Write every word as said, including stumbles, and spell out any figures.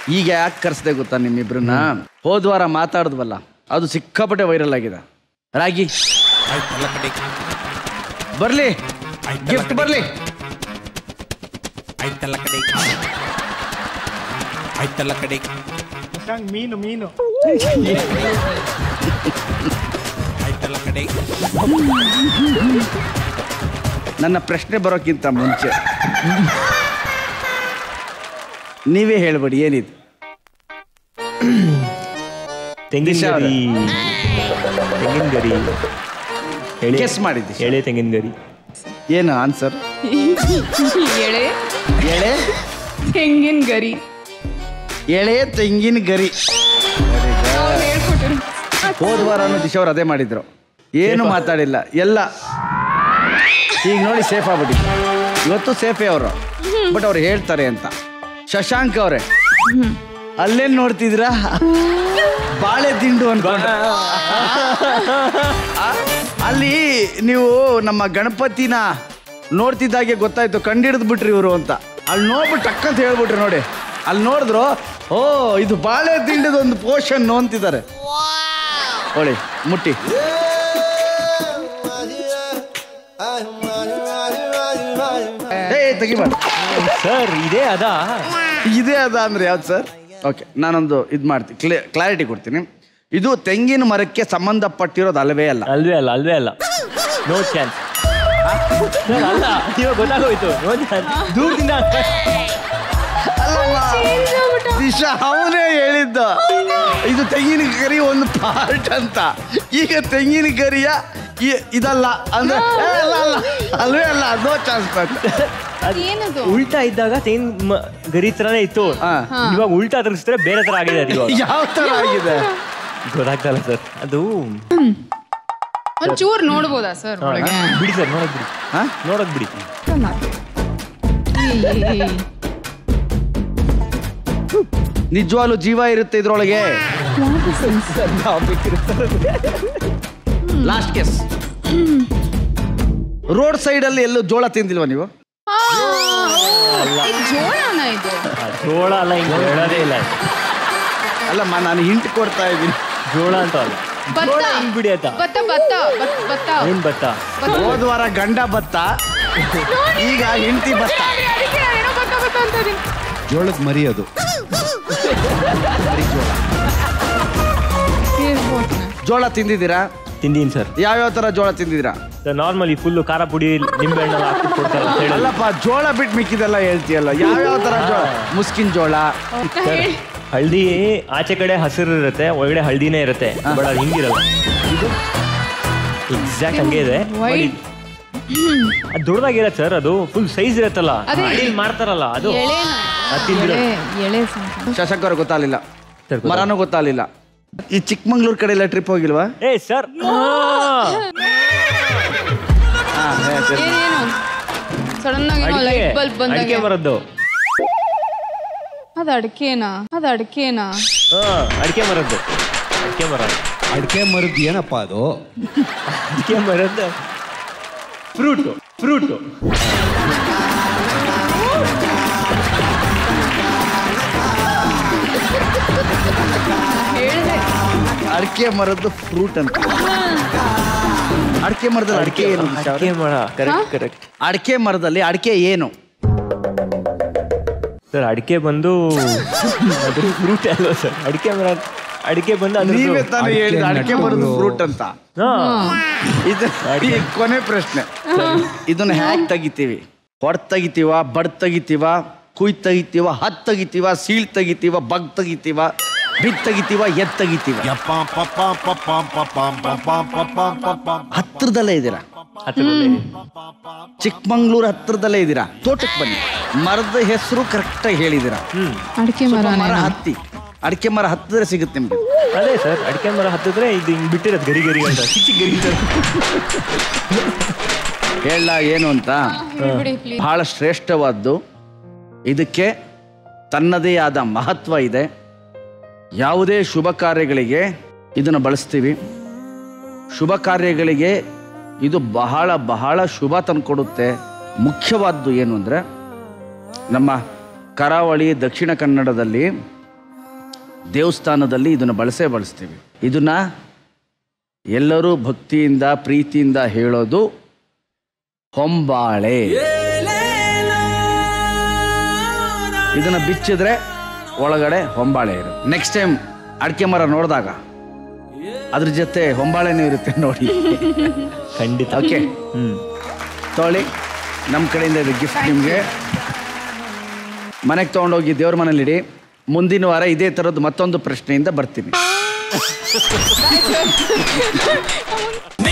ಈಗ ಯಾಕೆ ಕರ್ಸ್ದೆ ಗೊತ್ತಾ ನಿಮ್ಮಿಬ್ರನ್ನ? ಹೋದ್ವಾರ ಮಾತಾಡಿದ್ವಲ್ಲ, ಅದು ಸಿಕ್ಕಾಪಟ್ಟೆ ವೈರಲ್ ಆಗಿದೆ. ರಾಗಿ ಬರ್ಲಿ, ಗಿಫ್ಟ್ ಬರ್ಲಿ. ಆಯ್ತಲ್ಲ ಕಡೆ ಆಯ್ತಲ್ಲ ಕಡೆ ಮೀನು ಮೀನು ಆಯ್ತಲ್ಲ ಕಡೆ. ನನ್ನ ಪ್ರಶ್ನೆ ಬರೋಕ್ಕಿಂತ ಮುಂಚೆ ನೀವೇ ಹೇಳ್ಬೇಡಿ ಏನಿದು. ತೆಂಗಿನ ಗರಿ. ತೆಂಗಿನ ಗರಿ ಗೆಸ್ ಮಾಡಿದ್ದೆ. ಎಳೆ ತೆಂಗಿನ ಗರಿ. ಏನು ಆನ್ಸರ್? ಎಳೆ ಎಳೆ ತೆಂಗಿನ ಗರಿ. ಎಳೆ ತೆಂಗಿನ ಗರಿ. ಹೋದ ವಾರನೂ ದಿಶಾ ಅವ್ರು ಅದೇ ಮಾಡಿದ್ರು. ಏನು ಮಾತಾಡಿಲ್ಲ, ಎಲ್ಲ ಈಗ ನೋಡಿ ಸೇಫ್ ಆಗ್ಬಿಟ್ಟು. ಇವತ್ತು ಸೇಫೇ ಅವರು, ಬಟ್ ಅವ್ರು ಹೇಳ್ತಾರೆ ಅಂತ. ಶಶಾಂಕ್ ಅವರೇ, ಅಲ್ಲೇನ್ ನೋಡ್ತಿದ್ರಾ? ಬಾಳೆ ದಿಂಡು ಅನ್ಕೊಂಡ. ಅಲ್ಲಿ ನೀವು ನಮ್ಮ ಗಣಪತಿನ ನೋಡ್ತಿದ್ದಾಗೆ ಗೊತ್ತಾಯ್ತು, ಕಂಡಿಡಿದ್ ಬಿಟ್ರಿ ಇವರು ಅಂತ. ಅಲ್ಲಿ ನೋಡ್ಬಿಟ್ಟು ಟಕ್ಕಂತ ಹೇಳ್ಬಿಟ್ರಿ ನೋಡಿ. ಅಲ್ಲಿ ನೋಡಿದ್ರು, ಓ ಇದು ಬಾಳೆ ದಿಂಡದೊಂದು ಪೋಷನ್ ಅಂತಿದ್ದಾರೆ. ಹೊಳಿ ಮುಟ್ಟಿ. ಏ ತೆಗಿಬಾರ್ದು ಸರ್. ಇದೇ ಅದಾ? ಇದೇ ಅದ ಅಂದ್ರೆ ಯಾವ್ದು ಸರ್? ಓಕೆ, ನಾನೊಂದು ಇದು ಮಾಡ್ತೀನಿ, ಕ್ಲಿಯರ್ ಕ್ಲಾರಿಟಿ ಕೊಡ್ತೀನಿ. ಇದು ತೆಂಗಿನ ಮರಕ್ಕೆ ಸಂಬಂಧಪಟ್ಟಿರೋದು ಅಲ್ವೇ ಅಲ್ಲ. ಅಲ್ವೇ ಅಲ್ಲ, ಅಲ್ವೇ ಅಲ್ಲ. No chance. ಅಲ್ಲ, ಇವಾಗ ಗೊತ್ತಾಗೋಯ್ತು. No chance. ದೂರದಿಂದ ದಿಶಾ ಅವನೇ ಹೇಳಿದ್ದ ಇದು ತೆಂಗಿನ ಗರಿ ಒಂದು ಪಾರ್ಟ್ ಅಂತ. ಈಗ ತೆಂಗಿನ ಗರಿಯ ಇದಲ್ಲ ಅಂದ್ರೆ ಅಲ್ವೇ ಅಲ್ಲ. No chance. ಉಲ್ಟಾ ಇದ್ದಾಗ ತೆಂಗಿನ ಗರಿ ತರನೇ ಇತ್ತು. ಇವಾಗ ಉಲ್ಟಾ ತಿರ್ಗಿಸಿದ್ರೆ ಬೇರೆ ತರ ಆಗಿದೆ. ಅದು ಯಾವ ತರ ಆಗಿದೆ ಗೊತ್ತಾಗ್ತಲ್ಲ ಸರ್. ಅದು ಒಂಚೂರು ನೋಡ್ಬೋದಾ ಸರ್? ಬಿಡಿ ಸರ್, ನೋಡಕ್ ಬಿಡಿ. ನೋಡಕ್ ಬಿಡಿ. ನಿಜವಾಗ್ಲೂ ಜೀವ ಇರುತ್ತೆ ಇದ್ರೊಳಗೆ. Last case. ರೋಡ್ ಸೈಡ್ ಅಲ್ಲಿ ಎಲ್ಲೂ ಜೋಳ ತಿಂದಿಲ್ವಾ ನೀವು? ಜೋಳ ಅಲ್ಲ, ಹಿಂಗೆ ಹೇಳೋದೇ ಇಲ್ಲ. ಅಲ್ಲಮ್ಮ, ನಾನು ಹಿಂಟ್ ಕೊಡ್ತಾ ಇದ್ದೀನಿ. ಜೋಳ ಅಂತ ಅಲ್ಲ, ಬಿಡಿ ಆಯ್ತಾ. ಏನ್ ಭತ್ತ? ಹೋದ ವಾರ ಗಂಡ ಭತ್ತ, ಈಗ ಹೆಂಡತಿ ಭತ್ತ. ಜೋಳದ ಮರಿ ಅದು. ಜೋಳ ತಿಂದಿದ್ದೀರಾ? ತಿಂದೀನಿ ಸರ್. ಯಾವ್ಯಾವ ತರ ಜೋಳ ತಿಂದಿದ್ದೀರಾ? ನಾರ್ಮಲಿ ಫುಲ್ ಖಾರ ಪುಡಿ, ನಿಂಬೆ ಹಣ್ಣು ಹಾಕಿ ಕೊಡ್ತಾರೆ. ಅಲ್ಲಪ್ಪ, ಜೋಳ ಬಿಟ್ಟು ಮಿಕ್ಕಿದೆಲ್ಲ ಹೇಳ್ತೀಯಲ್ಲ. ಯಾವ್ಯಾವ ತರ ಜೋಳ? ಮುಸ್ಕಿನ ಜೋಳ. ಹಳ್ದಿ ಆಚೆ ಕಡೆ ಹಸಿರು ಇರುತ್ತೆ, ಒಳಗಡೆ ಹಳ್ದಿನೇ ಇರುತ್ತೆ, ಬಟ್ ಅದು ಹಿಂಗಿರಲ್ಲ. ಇದು ಎಕ್ಸಾಕ್ಟ್ ಹಂಗೆ ಇದೆ. ಅದು ದೊಡ್ಡದಾಗಿರತ್ತೆ ಸರ್. ಅದು ಫುಲ್ ಸೈಜ್ ಇರತ್ತಲ್ಲ, ಅಡಿಲ್ ಮಾಡ್ತಾರಲ್ಲ ಅದು. ಶಶಾಂಕ್ ಅವ್ರಿಗೆ ಗೊತ್ತಾಗಲಿಲ್ಲ, ಮರನೂ ಗೊತ್ತಾಗಲಿಲ್ಲ. ಈ ಚಿಕ್ಕಮಂಗ್ಳೂರ್ ಕಡೆ ಎಲ್ಲ ಟ್ರಿಪ್ ಹೋಗಿಲ್ವಾ? ಏ ಸರ್, ಅಡಿಕೆ ಮರದ್ದು. ಅದು ಅಡಿಕೆನಾ? ಅದು ಅಡಿಕೆನಾ? ಅಡಿಕೆ ಮರದ್ದು. ಅಡಿಕೆ ಮರ. ಅಡಿಕೆ ಮರದ್ದು ಏನಪ್ಪ ಅದು? ಅಡಿಕೆ ಮರದ್ದು ಫ್ರೂಟು. ಫ್ರೂಟು ಅಡಿಕೆ ಮರದ್ದು ಫ್ರೂಟ್ ಅಂತ. ಅಡಿಕೆ ಮರದಲ್ಲಿ ಅಡಿಕೆ ಏನು? ಅಡಿಕೆ ಮರ. Correct correct. ಅಡಿಕೆ ಮರದಲ್ಲಿ ಅಡಿಕೆ ಏನು ಸರ್? ಅಡಿಕೆ ಬಂದು ಅದು ಫ್ರೂಟ್ ಅಲ್ವಾ ಸರ್? ಅಡಿಕೆ ಮರ ಅಡಿಕೆ ಬಂದು ನೀವೇ ತಾನೇ ಹೇಳಿದ ಅಡಿಕೆ ಮರದ ಫ್ರೂಟ್ ಅಂತ. ಇದು ಕೊನೆ ಪ್ರಶ್ನೆ. ಇದನ್ನ ಹ್ಯಾಕ್ ತೆಗಿತೀವಿ? ಹೊಡ್ ತೆಗಿತೀವ, ಬಡ್ ತೆಗಿತೀವ, ಕುಯ್ ತೆಗಿತೀವ, ಹತ್ ತೆಗಿತೀವ, ಸೀಳ್ ತೆಗಿತೀವ, ಬಗ್ ತೆಗಿತೀವ, ಬಿತ್ ತೆಗಿತೀವ, ಎತ್ ತೆಗಿತೀವ? ಹತ್ರದಲ್ಲೇ ಇದ್ದೀರಾ. ಚಿಕ್ಕಮಂಗ್ಳೂರ್ ಹತ್ರದಲ್ಲೇ ಇದ್ದೀರಾ. ತೋಟಕ್ಕೆ ಬನ್ನಿ, ಮರದ ಹೆಸರು ಕರೆಕ್ಟ್ ಆಗಿ ಹೇಳಿದ್ದೀರಾ. ಅಡಿಕೆ ಮರ ಹತ್ತಿ. ಅಡಿಕೆ ಮರ ಹತ್ತಿದ್ರೆ ಸಿಗುತ್ತೆ ನಿಮ್ಗೆ. ಅದೇ ಸರ್, ಅಡಿಕೆ ಮರ ಹತ್ತಿದ್ರೆ ಇದು ಹಿಂಗ್ ಬಿಟ್ಟಿರೋದು ಗರಿ ಗರಿ ಅಂತ. ಚಿಕ್ಕ ಗರಿ ಹೇಳ ಏನು ಅಂತ. ಬಹಳ ಶ್ರೇಷ್ಠವಾದ್ದು. ಇದಕ್ಕೆ ತನ್ನದೇ ಆದ ಮಹತ್ವ ಇದೆ. ಯಾವುದೇ ಶುಭ ಕಾರ್ಯಗಳಿಗೆ ಇದನ್ನು ಬಳಸ್ತೀವಿ. ಶುಭ ಕಾರ್ಯಗಳಿಗೆ ಇದು ಬಹಳ ಬಹಳ ಶುಭ ತಂದುಕೊಡುತ್ತೆ. ಮುಖ್ಯವಾದ್ದು ಏನು ಅಂದರೆ, ನಮ್ಮ ಕರಾವಳಿ ದಕ್ಷಿಣ ಕನ್ನಡದಲ್ಲಿ ದೇವಸ್ಥಾನದಲ್ಲಿ ಇದನ್ನು ಬಳಸೇ ಬಳಸ್ತೀವಿ. ಇದನ್ನು ಎಲ್ಲರೂ ಭಕ್ತಿಯಿಂದ ಪ್ರೀತಿಯಿಂದ ಹೇಳೋದು ಹೊಂಬಾಳೆ. ಇದನ್ನು ಬಿಚ್ಚಿದ್ರೆ ಒಳಗಡೆ ಹೊಂಬಾಳೆ ಇರುತ್ತೆ. ನೆಕ್ಸ್ಟ್ ಟೈಮ್ ಅಡಿಕೆ ಮರ ನೋಡಿದಾಗ ಅದ್ರ ಜೊತೆ ಹೊಂಬಾಳೆನೂ ಇರುತ್ತೆ ನೋಡಿ. ಖಂಡಿತ. ಓಕೆ, ಹ್ಞೂ ತೊಗೊಳ್ಳಿ, ನಮ್ಮ ಕಡೆಯಿಂದ ಇದು ಗಿಫ್ಟ್ ನಿಮಗೆ. ಮನೆಗೆ ತೊಗೊಂಡೋಗಿ ದೇವ್ರ ಮನೇಲಿ ಇಡಿ. ಮುಂದಿನ ವಾರ ಇದೇ ಥರದ್ದು ಮತ್ತೊಂದು ಪ್ರಶ್ನೆಯಿಂದ ಬರ್ತೀನಿ.